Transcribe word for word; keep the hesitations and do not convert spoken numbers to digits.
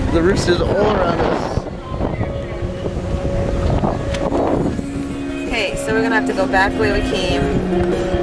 The roosters all around us. Okay, so we're gonna have to go back the way we came.